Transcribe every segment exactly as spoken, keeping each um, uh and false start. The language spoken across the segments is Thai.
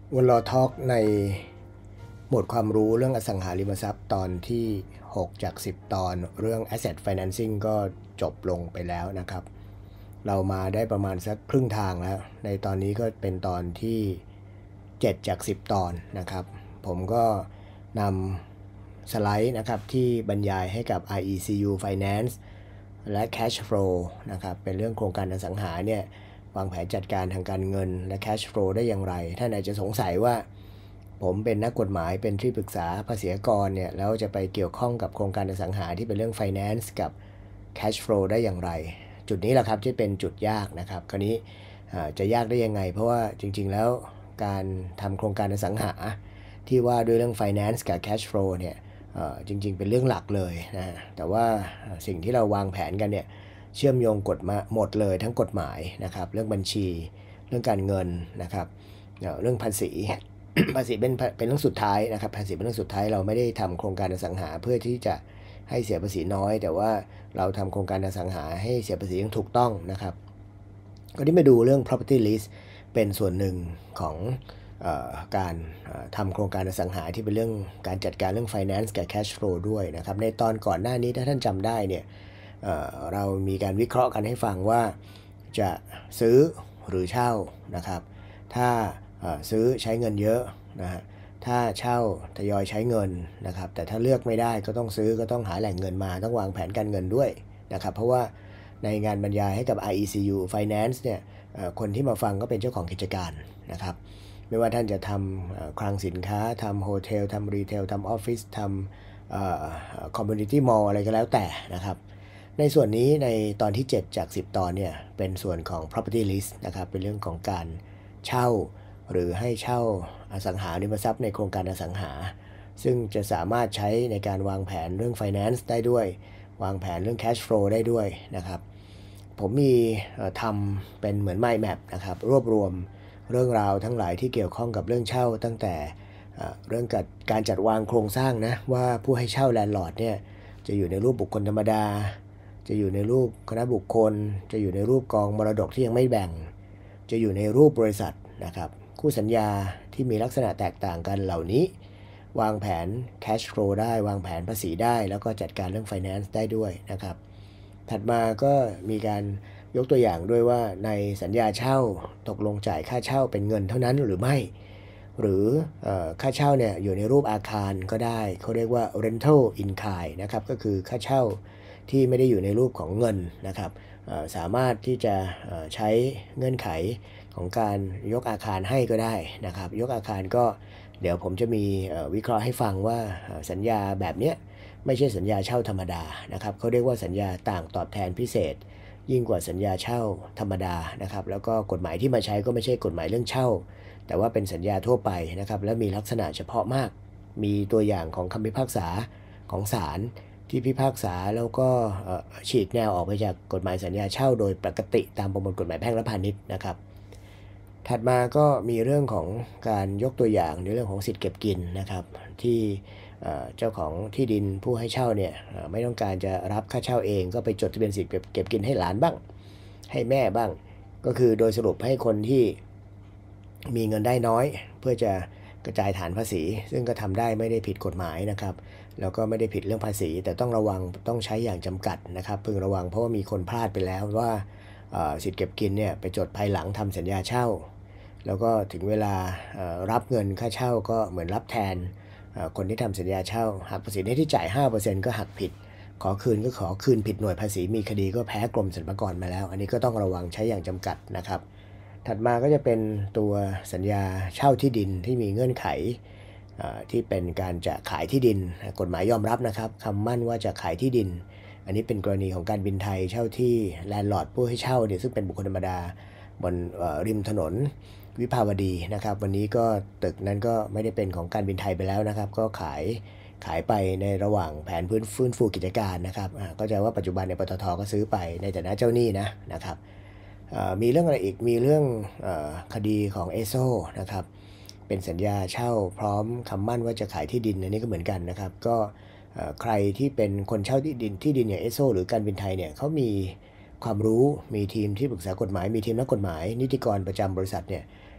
วันรอทอล์กในหมวดความรู้เรื่องอสังหาริมทรัพย์ตอนที่หกจากสิบตอนเรื่อง Asset Financing ก็จบลงไปแล้วนะครับเรามาได้ประมาณสักครึ่งทางแล้วในตอนนี้ก็เป็นตอนที่เจ็ดจากสิบตอนนะครับผมก็นำสไลด์นะครับที่บรรยายให้กับ ไอ อี ซี ยู Finance และ Cash Flow นะครับเป็นเรื่องโครงการอสังหาเนี่ยวางแผนจัดการทางการเงินและ cash flow ได้อย่างไรท่านอาจจะสงสัยว่าผมเป็นนักกฎหมายเป็นที่ปรึกษาภาษีกรเนี่ยแล้วจะไปเกี่ยวข้องกับโครงการอสังหาที่เป็นเรื่อง finance กับ cash flow ได้อย่างไรจุดนี้แหละครับที่เป็นจุดยากนะครับคราวนี้จะยากได้ยังไงเพราะว่าจริงๆแล้วการทำโครงการอสังหาที่ว่าด้วยเรื่อง finance กับ cash flow เนี่ยจริงๆเป็นเรื่องหลักเลยนะแต่ว่าสิ่งที่เราวางแผนกันเนี่ยเชื่อมโยงกฎมาหมดเลยทั้งกฎหมายนะครับเรื่องบัญชีเรื่องการเงินนะครับเรื่องภาษี ภาษีเป็นเป็นเรื่องสุดท้ายนะครับภาษีเป็นเรื่องสุดท้ายเราไม่ได้ทำโครงการอสังหาเพื่อที่จะให้เสียภาษีน้อยแต่ว่าเราทำโครงการอสังหาให้เสียภาษีอย่างถูกต้องนะครับก็ที่มาดูเรื่อง property list เป็นส่วนหนึ่งของการทำโครงการอสังหาที่เป็นเรื่องการจัดการเรื่อง finance กับ cash flow ด้วยนะครับในตอนก่อนหน้านี้ถ้าท่านจำได้เนี่ยเเรามีการวิเคราะห์กันให้ฟังว่าจะซื้อหรือเช่านะครับถ้าซื้อใช้เงินเยอะนะฮะถ้าเช่าทยอยใช้เงินนะครับแต่ถ้าเลือกไม่ได้ก็ต้องซื้อก็ต้องหาแหล่งเงินมาต้องวางแผนการเงินด้วยนะครับเพราะว่าในงานบรรยายให้กับ ไอ อี ซี ยู Finance เนี่ยคนที่มาฟังก็เป็นเจ้าของกิจการนะครับไม่ว่าท่านจะทำคลังสินค้าทำโฮเทลทำรีเทลทำออฟฟิศทำคอมมูนิตี้มอลล์อะไรก็แล้วแต่นะครับในส่วนนี้ในตอนที่เจ็ดจากสิบตอนเนี่ยเป็นส่วนของ property list นะครับเป็นเรื่องของการเช่าหรือให้เช่าอสังหาริมทรัพย์ในโครงการอสังหาซึ่งจะสามารถใช้ในการวางแผนเรื่อง finance ได้ด้วยวางแผนเรื่อง cash flow ได้ด้วยนะครับผมมีทำเป็นเหมือน mind map นะครับรวบรวมเรื่องราวทั้งหลายที่เกี่ยวข้องกับเรื่องเช่าตั้งแต่เรื่องการจัดวางโครงสร้างนะว่าผู้ให้เช่าแลนด์ลอร์ดเนี่ยจะอยู่ในรูปบุคคลธรรมดาจะอยู่ในรูปคณะบุคคลจะอยู่ในรูปกองมรดกที่ยังไม่แบ่งจะอยู่ในรูปบริษัทนะครับคู่สัญญาที่มีลักษณะแตกต่างกันเหล่านี้วางแผน cash flow ได้วางแผนภาษีได้แล้วก็จัดการเรื่อง finance ได้ด้วยนะครับถัดมาก็มีการยกตัวอย่างด้วยว่าในสัญญาเช่าตกลงจ่ายค่าเช่าเป็นเงินเท่านั้นหรือไม่หรือค่าเช่าเนี่ยอยู่ในรูปอาคารก็ได้เขาเรียกว่า rental in kind นะครับก็คือค่าเช่าที่ไม่ได้อยู่ในรูปของเงินนะครับสามารถที่จะใช้เงื่อนไขของการยกอาคารให้ก็ได้นะครับยกอาคารก็เดี๋ยวผมจะมีวิเคราะห์ให้ฟังว่าสัญญาแบบนี้ไม่ใช่สัญญาเช่าธรรมดานะครับเขาเรียกว่าสัญญาต่างตอบแทนพิเศษยิ่งกว่าสัญญาเช่าธรรมดานะครับแล้วก็กฎหมายที่มาใช้ก็ไม่ใช่กฎหมายเรื่องเช่าแต่ว่าเป็นสัญญาทั่วไปนะครับและมีลักษณะเฉพาะมากมีตัวอย่างของคำพิพากษาของศาลที่พิพากษาแล้วก็ฉีกแนวออกไปจากกฎหมายสัญญาเช่าโดยปกติตามประมวลกฎหมายแพ่งและพาณิชย์นะครับถัดมาก็มีเรื่องของการยกตัวอย่างในเรื่องของสิทธิ์เก็บกินนะครับที่เจ้าของที่ดินผู้ให้เช่าเนี่ยไม่ต้องการจะรับค่าเช่าเองก็ไปจดทะเบียนสิทธิ์เก็บกินให้หลานบ้างให้แม่บ้างก็คือโดยสรุปให้คนที่มีเงินได้น้อยเพื่อจะกระจายฐานภาษีซึ่งก็ทำได้ไม่ได้ผิดกฎหมายนะครับแล้วก็ไม่ได้ผิดเรื่องภาษีแต่ต้องระวังต้องใช้อย่างจำกัดนะครับพึงระวังเพราะว่ามีคนพลาดไปแล้วว่าสิทธิ์เก็บกินเนี่ยไปจดภายหลังทำสัญญาเช่าแล้วก็ถึงเวลารับเงินค่าเช่าก็เหมือนรับแทนคนที่ทำสัญญาเช่าหักภาษีที่จ่าย ห้าเปอร์เซ็นต์ ก็หักผิดขอคืนก็ขอคืนผิดหน่วยภาษีมีคดีก็แพ้กรมสรรพากรมาแล้วอันนี้ก็ต้องระวังใช้อย่างจำกัดนะครับถัดมาก็จะเป็นตัวสัญญาเช่าที่ดินที่มีเงื่อนไขที่เป็นการจะขายที่ดินกฎหมายยอมรับนะครับคำมั่นว่าจะขายที่ดินอันนี้เป็นกรณีของการบินไทยเช่าที่แลนด์ลอร์ดผู้ให้เช่าเนี่ยซึ่งเป็นบุคคลธรรมดาบนริมถนนวิภาวดีนะครับวันนี้ก็ตึกนั้นก็ไม่ได้เป็นของการบินไทยไปแล้วนะครับก็ขายขายไปในระหว่างแผนพื้นฟื้นฟูกิจการนะครับก็จะว่าปัจจุบันในปตท.ก็ซื้อไปในฐานะเจ้าหนี้นะนะครับมีเรื่องอะไรอีกมีเรื่องคดีของเอโซนะครับเป็นสัญญาเช่าพร้อมคำมั่นว่าจะขายที่ดินอันนี้ก็เหมือนกันนะครับก็ใครที่เป็นคนเช่าที่ดินที่ดินอย่างเอโซหรือการบินไทยเนี่ยเขามีความรู้มีทีมที่ปรึกษากฎหมายมีทีมนักกฎหมายนิติกรประจำบริษัทเนี่ย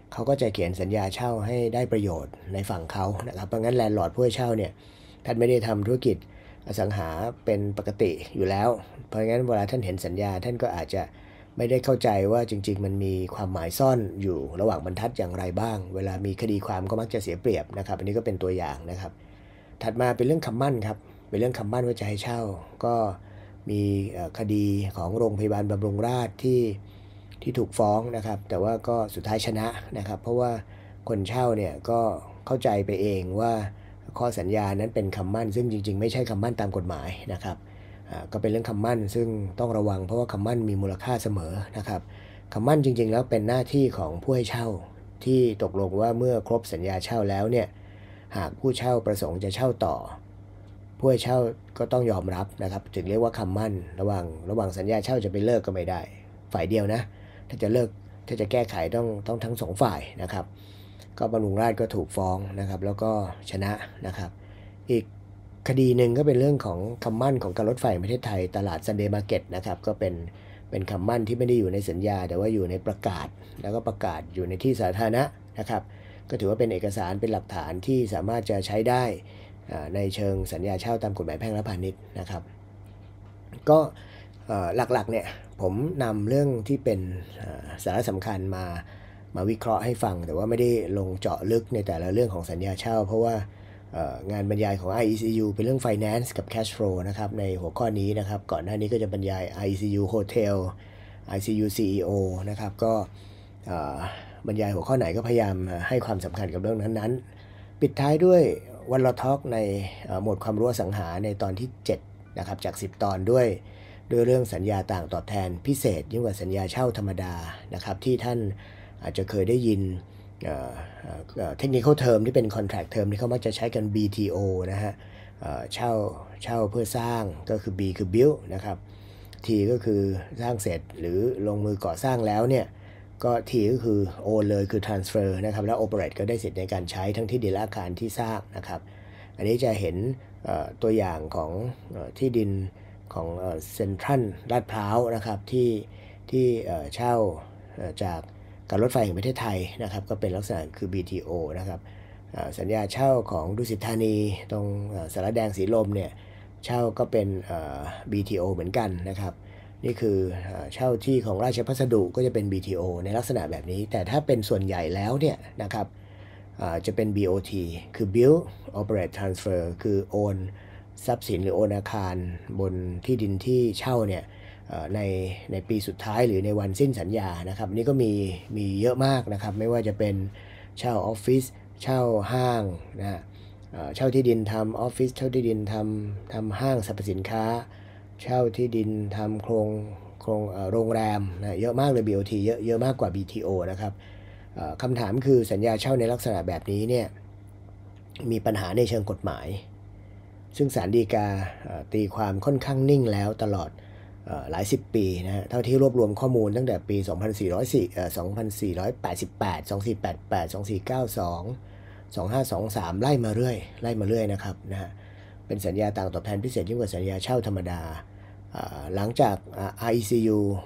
เขาก็จะเขียนสัญญาเช่าให้ได้ประโยชน์ในฝั่งเขานะครับเพราะงั้นแลนด์ลอร์ดผู้ให้เช่าเนี่ยท่านไม่ได้ทำธุรกิจอสังหาเป็นปกติอยู่แล้วเพราะงั้นเวลาท่านเห็นสัญญาท่านก็อาจจะไม่ได้เข้าใจว่าจริงๆมันมีความหมายซ่อนอยู่ระหว่างบรรทัดอย่างไรบ้างเวลามีคดีความก็มักจะเสียเปรียบนะครับอันนี้ก็เป็นตัวอย่างนะครับถัดมาเป็นเรื่องคำมั่นครับเป็นเรื่องคำมั่นว่าจะให้เช่าก็มีคดีของโรงพยาบาลบำรุงราษฎร์ที่ที่ถูกฟ้องนะครับแต่ว่าก็สุดท้ายชนะนะครับเพราะว่าคนเช่าเนี่ยก็เข้าใจไปเองว่าข้อสัญญานั้นเป็นคำมั่นซึ่งจริงๆไม่ใช่คำมั่นตามกฎหมายนะครับก็เป็นเรื่องคำมั่นซึ่งต้องระวังเพราะว่าคำมั่นมีมูลค่าเสมอนะครับคำมั่นจริงๆแล้วเป็นหน้าที่ของผู้ให้เช่าที่ตกลงว่าเมื่อครบสัญญาเช่าแล้วเนี่ยหากผู้เช่าประสงค์จะเช่าต่อผู้ให้เช่าก็ต้องยอมรับนะครับถึงเรียกว่าคำมั่นระหว่างระหว่างสัญญาเช่าจะไปเลิกก็ไม่ได้ฝ่ายเดียวนะถ้าจะเลิกถ้าจะแก้ไขต้องต้องทั้งสองฝ่ายนะครับก็บำรุงราษฎร์ก็ถูกฟ้องนะครับแล้วก็ชนะนะครับอีกคดีหนึ่งก็เป็นเรื่องของคำมั่นของการรถไฟแห่งประเทศไทยตลาดซันเดย์มาร์เก็ตนะครับก็เป็นเป็นคำมั่นที่ไม่ได้อยู่ในสัญญาแต่ว่าอยู่ในประกาศแล้วก็ประกาศอยู่ในที่สาธารณะนะครับก็ถือว่าเป็นเอกสารเป็นหลักฐานที่สามารถจะใช้ได้ในเชิงสัญญาเช่าตามกฎหมายแพ่งและพาณิชย์นะครับก็หลักๆเนี่ยผมนำเรื่องที่เป็นสาระสำคัญมามาวิเคราะห์ให้ฟังแต่ว่าไม่ได้ลงเจาะลึกในแต่ละเรื่องของสัญญาเช่าเพราะว่างานบรรยายของ ไอ อี ซี ยู เป็นเรื่อง Finance กับ Cash Flow นะครับในหัวข้อนี้นะครับก่อนหน้านี้ก็จะบรรยาย ไอ อี ซี ยู Hotel ไอ ซี ยู ซี อี โอ นะครับก็บรรยายหัวข้อไหนก็พยายามให้ความสำคัญกับเรื่องนั้นๆปิดท้ายด้วยวันละทอล์กในหมวดความรู้อสังหาในตอนที่เจ็ดนะครับจากสิบตอนด้วยด้วยเรื่องสัญญาต่างตอบแทนพิเศษยิ่งกว่าสัญญาเช่าธรรมดานะครับที่ท่านอาจจะเคยได้ยินเทคนิคเทอมที่เป็น contract term ที่เขามักจะใช้กัน บี ที โอ นะฮะเช่าเช่าเพื่อสร้างก็คือ B คือ build นะครับ T ก็คือสร้างเสร็จหรือลงมือก่อสร้างแล้วเนี่ยก็ T ก็คือ own เลยคือ transfer นะครับแล้ว operate ก็ได้สิทธิ์ในการใช้ทั้งที่ดินและอาคารที่สร้างนะครับอันนี้จะเห็นตัวอย่างของที่ดินของเซ็นทรัลลาดพร้าวนะครับที่ที่เช่าจากการรถไฟแห่งประเทศไทยนะครับก็เป็นลักษณะคือ บี ที โอ นะครับสัญญาเช่าของดุสิตธานีตรงสารแดงสีลมเนี่ยเช่าก็เป็น บี ที โอ เหมือนกันนะครับนี่คือเช่าที่ของราชพัสดุก็จะเป็น บี ที โอ ในลักษณะแบบนี้แต่ถ้าเป็นส่วนใหญ่แล้วเนี่ยนะครับจะเป็น บี โอ ที คือ build operate transfer คือ own ทรัพย์สินหรือโอนอาคารบนที่ดินที่เช่าเนี่ยในในปีสุดท้ายหรือในวันสิ้นสัญญานะครับนี่ก็มีมีเยอะมากนะครับไม่ว่าจะเป็นเช่าออฟฟิศเช่าห้างนะเช่าที่ดินทำออฟฟิศเช่าที่ดินทำทำห้างสรรพสินค้าเช่าที่ดินทำโครงโครงโรงแรมนะเยอะมากเลย บี โอ ที เยอะเยอะมากกว่า บี ที โอ นะครับคำถามคือสัญญาเช่าในลักษณะแบบนี้เนี่ยมีปัญหาในเชิงกฎหมายซึ่งศาลฎีกาตีความค่อนข้างนิ่งแล้วตลอดหลายสิบปีนะฮะเท่าที่รวบรวมข้อมูลตั้งแต่ปีสองพันสี่ร้อยสี่ สองพันสี่ร้อยแปดสิบแปด สองพันสี่ร้อยแปดสิบแปด สองพันสี่ร้อยเก้าสิบสอง สองพันห้าร้อยยี่สิบสามไล่มาเรื่อยไล่มาเรื่อยนะครับนะฮะเป็นสัญญาต่างตอบแทนพิเศษยิ่งกว่าสัญญาเช่าธรรมดาหลังจาก ไอ อี ซี ยู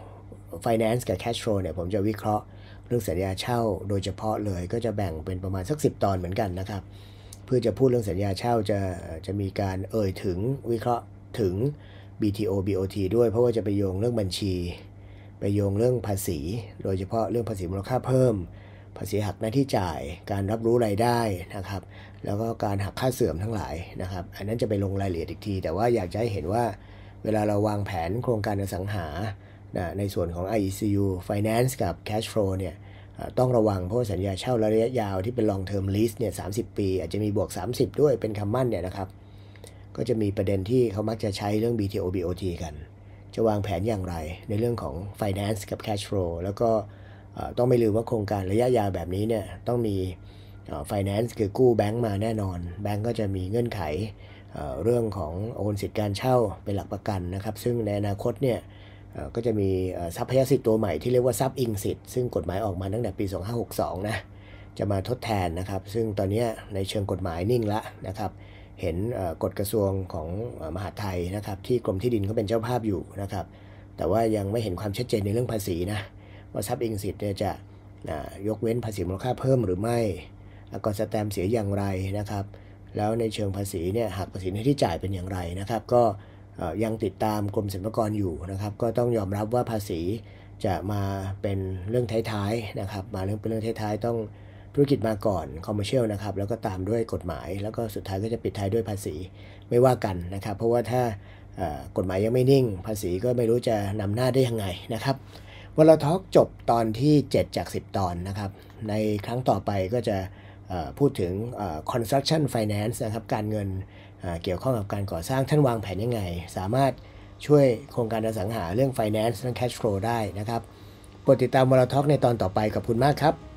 Finance กับ Cash Flow เนี่ยผมจะวิเคราะห์เรื่องสัญญาเช่าโดยเฉพาะเลยก็จะแบ่งเป็นประมาณสักสิบตอนเหมือนกันนะครับเพื่อจะพูดเรื่องสัญญาเช่าจะจะมีการเอ่ยถึงวิเคราะห์ถึง บี ที โอ บี โอ ที ด้วยเพราะว่าจะไปโยงเรื่องบัญชีไปโยงเรื่องภาษีโดยเฉพาะเรื่องภาษีมูลค่าเพิ่มภาษีหักหน้าที่จ่ายการรับรู้รายได้นะครับแล้วก็การหักค่าเสื่อมทั้งหลายนะครับอันนั้นจะไปลงรายละเอียดอีกทีแต่ว่าอยากจะให้เห็นว่าเวลาเราวางแผนโครงการอสังหาในส่วนของ ไอ อี ซี ยู Finance กับ Cash Flow เนี่ยต้องระวังเพราะสัญญาเช่าระยะยาวที่เป็น long term lease เนี่ยสามสิบปีอาจจะมีบวกสามสิบด้วยเป็นคำมั่นเนี่ยนะครับก็จะมีประเด็นที่เขามักจะใช้เรื่อง บี ที โอ บี โอ ที กันจะวางแผนอย่างไรในเรื่องของ Finance กับ Cash Flow แล้วก็ต้องไม่ลืมว่าโครงการระยะยาวแบบนี้เนี่ยต้องมี Finance คือกู้แบงก์มาแน่นอนแบงก์ก็จะมีเงื่อนไขเรื่องของโอนสิทธิการเช่าเป็นหลักประกันนะครับซึ่งในอนาคตเนี่ยก็จะมีทรัพยสิทธิ์ตัวใหม่ที่เรียกว่าทรัพย์อิงสิทธิ์ซึ่งกฎหมายออกมาตั้งแต่ปีสองพันห้าร้อยหกสิบสองนะจะมาทดแทนนะครับซึ่งตอนนี้ในเชิงกฎหมายนิ่งละนะครับเห็นกฎกระทรวงของมหาดไทยนะครับที่กรมที่ดินเขาเป็นเจ้าภาพอยู่นะครับแต่ว่ายังไม่เห็นความชัดเจนในเรื่องภาษีนะว่าทรัพย์อิงสิทธิ์เนี่ยจะนะยกเว้นภาษีมูลค่าเพิ่มหรือไม่อากรสแตมป์เสียอย่างไรนะครับแล้วในเชิงภาษีเนี่ยหักภาษีหน้าที่จ่ายเป็นอย่างไรนะครับก็ยังติดตามกรมสรรพากรอยู่นะครับก็ต้องยอมรับว่าภาษีจะมาเป็นเรื่องท้ายๆนะครับมาเรื่องเป็นเรื่องท้ายๆต้องธุรกิจมาก่อนคอมเมอร์เชียลนะครับแล้วก็ตามด้วยกฎหมายแล้วก็สุดท้ายก็จะปิดท้ายด้วยภาษีไม่ว่ากันนะครับเพราะว่าถ้ากฎหมายยังไม่นิ่งภาษีก็ไม่รู้จะนำหน้าได้ยังไงนะครับวันเราทอล์กจบตอนที่เจ็ดจากสิบตอนนะครับในครั้งต่อไปก็จะพูดถึง construction finance นะครับการเงินเกี่ยวข้องกับการก่อสร้างท่านวางแผนยังไงสามารถช่วยโครงการอสังหาเรื่อง finance เรื่อง cash flow ได้นะครับโปรดติดตามวันเราทอล์กในตอนต่อไปขอบคุณมากครับ